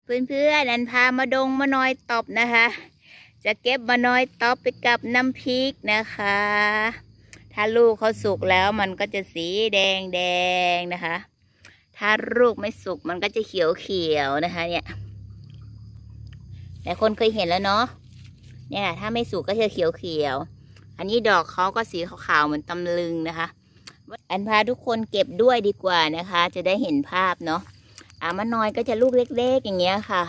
เพื่อนๆอันพามามะนอยตบนะคะ จะเก็บมะนอยตบไปกับน้ำพริกนะคะ ถ้าลูกเขาสุกแล้วมันก็จะสีแดงแดงนะคะ ถ้าลูกไม่สุกมันก็จะเขียวเขียวนะคะเนี่ยแต่คนเคยเห็นแล้วเนาะเนี่ยถ้าไม่สุกก็จะเขียวเขียวอันนี้ดอกเขาก็สีขาวๆเหมือนตำลึงนะคะอันพาทุกคนเก็บด้วยดีกว่านะคะ จะได้เห็นภาพเนาะมะนอยก็จะลูกเล็กๆอย่างเงี้ยค่ะ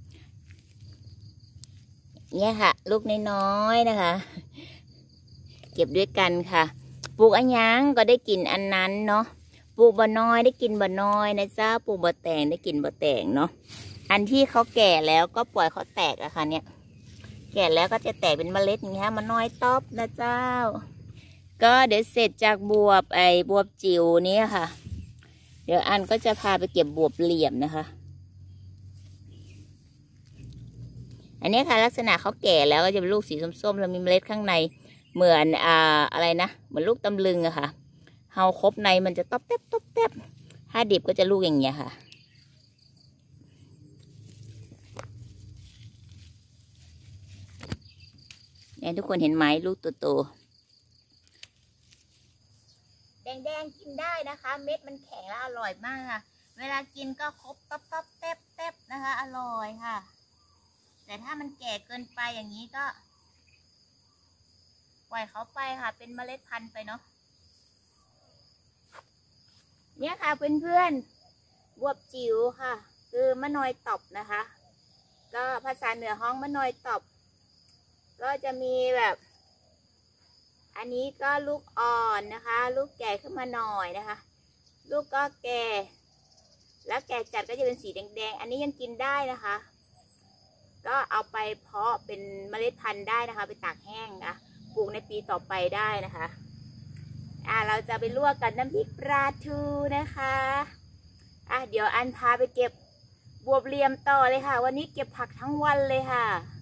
เนี่ยค่ะลูกน้อยๆนะคะเก็บด้วยกันค่ะปลูกอันยังก็ได้กินอันนั้นเนาะปลูกบะน้อยได้กินบะน้อยนะจ้าปลูกบะแตงได้กินบะแตงเนาะอันที่เขาแก่แล้วก็ปล่อยเขาแตกอะค่ะเนี่ยแก่แล้วก็จะแตกเป็นเมล็ดอย่างเงี้ยมะน้อยต๊อบนะเจ้าก็เดี๋ยวเสร็จจากบวบบวบจิ๋วนี้ค่ะเดี๋ยวอันก็จะพาไปเก็บบวบเหลี่ยมนะคะอันนี้ค่ะลักษณะเขาแก่แล้วก็จะเป็นลูกสีส้มๆแล้วมีเมล็ดข้างในเหมือนอะไรนะเหมือนลูกตำลึงอะค่ะเฮาครบในมันจะต๊อบแต๊บต๊อบแต๊บถ้าดิบก็จะลูกอย่างเงี้ยค่ะเนี่ยทุกคนเห็นไหมลูกโตๆแดงๆกินได้นะคะเม็ดมันแข็งแล้วอร่อยมากค่ะเวลากินก็ครบต๊อบต๊อบแต๊บแต๊บนะคะอร่อยค่ะแต่ถ้ามันแก่เกินไปอย่างนี้ก็ปล่อยเขาไปค่ะเป็นเมล็ดพันธุ์ไปเนาะเนี่ยค่ะเพื่อนๆบวบจิ๋วค่ะคือมะนอยตบนะคะก็ภาษาเหนือฮ้องมะนอยตบก็จะมีแบบอันนี้ก็ลูกอ่อนนะคะลูกแก่ขึ้นมาหน่อยนะคะลูกก็แก่แล้วแก่จัดก็จะเป็นสีแดงๆอันนี้ยังกินได้นะคะก็เอาไปเพาะเป็นเมล็ดพันธุ์ได้นะคะไปตากแห้งนะปลูกในปีต่อไปได้นะคะเราจะไปลวกกับน้ำพริกปลาทูนะคะเดี๋ยวอันพาไปเก็บบวบเหลี่ยมต่อเลยค่ะวันนี้เก็บผักทั้งวันเลยค่ะ